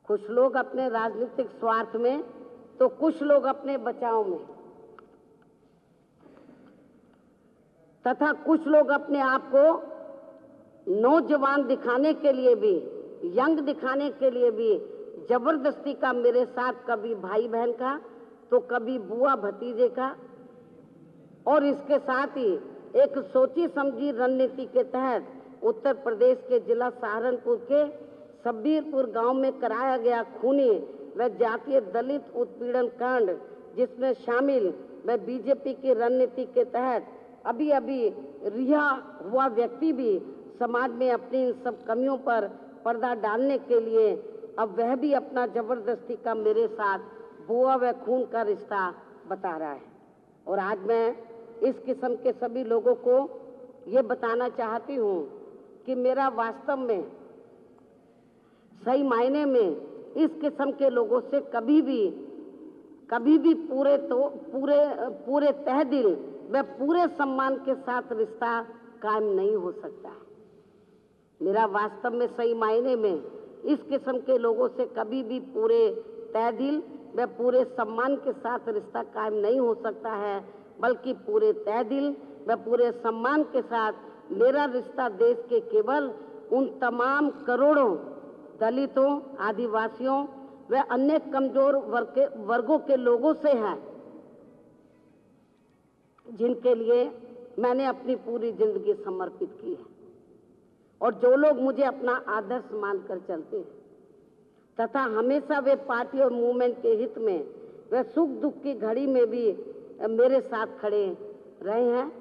कुछ लोग अपने राजनीतिक स्वार्थ में तो कुछ लोग अपने बचाव में, तथा कुछ लोग अपने आप को नौजवान दिखाने के लिए भी, यंग दिखाने के लिए भी जबरदस्ती का मेरे साथ कभी भाई बहन का तो कभी बुआ भतीजे का, और इसके साथ ही एक सोची समझी रणनीति के तहत उत्तर प्रदेश के जिला सहारनपुर के शब्बीरपुर गांव में कराया गया खूनी व जातीय दलित उत्पीड़न कांड, जिसमें शामिल व बीजेपी की रणनीति के तहत अभी अभी रिहा हुआ व्यक्ति भी समाज में अपनी इन सब कमियों पर पर्दा डालने के लिए अब वह भी अपना जबरदस्ती का मेरे साथ बुआ व खून का रिश्ता बता रहा है। और आज मैं इस किस्म के सभी लोगों को ये बताना चाहती हूँ कि मेरा वास्तव में सही मायने में इस किस्म के लोगों से कभी भी पूरे तह दिल व पूरे सम्मान के साथ रिश्ता कायम नहीं हो सकता है। मेरा वास्तव में सही मायने में इस किस्म के लोगों से कभी भी पूरे तह दिल व पूरे सम्मान के साथ रिश्ता कायम नहीं हो सकता है, बल्कि पूरे तह दिल व पूरे सम्मान के साथ मेरा रिश्ता देश के केवल उन तमाम करोड़ों दलितों, आदिवासियों व अन्य कमजोर वर्गों के लोगों से है, जिनके लिए मैंने अपनी पूरी जिंदगी समर्पित की है, और जो लोग मुझे अपना आदर्श मानकर चलते हैं तथा हमेशा वे पार्टी और मूवमेंट के हित में व सुख दुख की घड़ी में भी मेरे साथ खड़े रहे हैं।